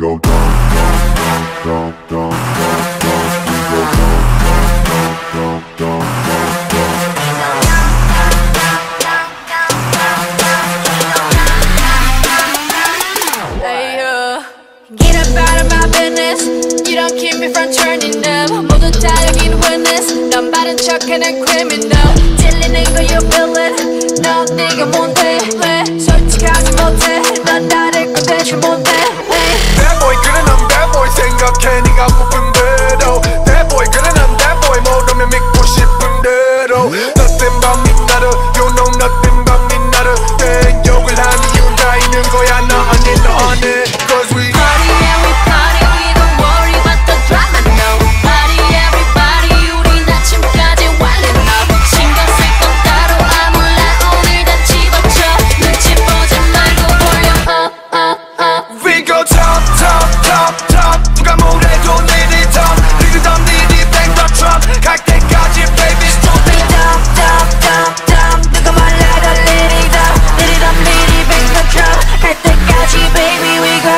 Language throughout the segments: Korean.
go dump, dump, dump, dump, dump, dump. We go dump, dump, dump, dump, dump, dump. Hey, get up out of my business. You don't keep me from turning up. 모두 다 여긴 witness. 넌 바른 척하는 criminal. 찔리는 거 you feel it. 넌 네가 뭔데 왜 솔직하지 못해. 넌 나를 꼰대지 못해. Bad boy 그래 난 bad boy 생각해 네가 고픈 대로. Bad boy 그래 난 bad boy 모르면 믿고 싶은 대로. Nothing about me 나를 you know nothing about me 나를. 내 욕을 하는 이유 다 있는 거야 너 아니 너 아니. Cause we Party and we party we don't worry about the drama no. Party everybody 우린 아침까지 wildin' up. 신경 쓸 건 따로 아무나 오늘 다 집어쳐. 눈치 보지 말고 볼륨 up up up. We go top top top top. 누가 뭐래도 내리 top. 리듬 니리 bang the drum. 갈 때까지 baby stop it. Dump dump dump dump. 누가 말해도 리리 dump 리리 bang the drum. 갈 때까지 baby we go.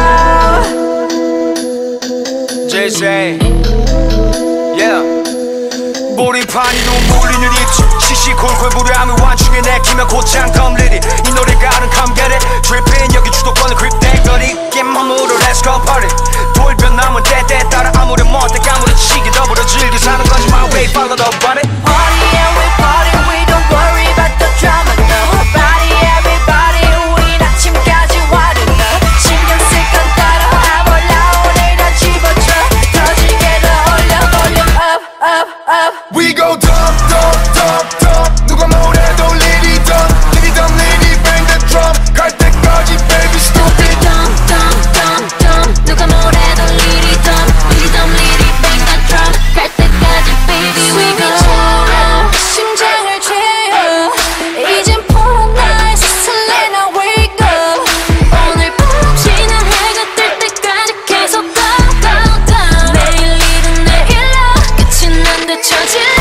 JJ Yeah 몰입하니 눈물리는 입술 시시콜콜 무료함을 완충해 내키면 곧장 덤리리 이 노래가 아는 감결에 Drippin' 여기 주도권을 그립대거리 겜함으로 let's go party 돌변 남은 때때 따라 아무렴 못해 까무러치게 더불어 즐겨 사는 거지 my way follow the body Party and we party we don't worry about the drama no. Party everybody 우린 아침까지 wildin' up. 신경 쓸 건 따로 아몰라 오늘 다 집어쳐. 터지게 더 올려 볼륨 up up up. We go dump dump dump dump 누가 뭐래도 리리 dump 리리 bang the drum 갈 때까지 baby stop it Dump dump dump dump. 누가 뭐래도 리리 dump 리리 bang the drum. 갈 때까지 baby we go. 심장을 채워 이젠 푸른 나의 스슬레나 wake up. 오늘 밤 지는 해가 뜰 때까지 계속 down down down. 내일 일은 내일로 끝이 난 듯 처질러.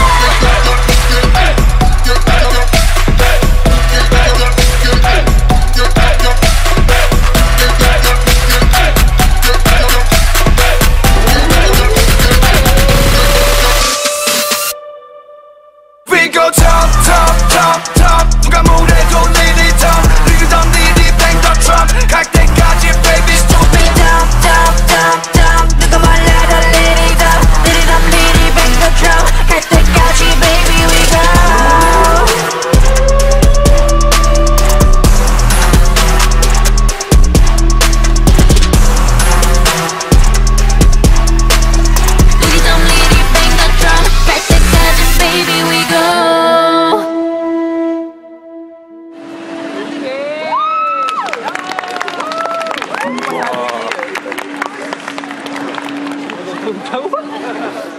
We go top top top top 누가 뭐래도 리리 dump 리리 bang the drum 갈 때까지 baby stop it Dump dump dump dump. 누가 말해도 리리 bang the drum. 갈 때까지 baby we go. 리리 bang the drum. 갈 때까지 baby we go. 와.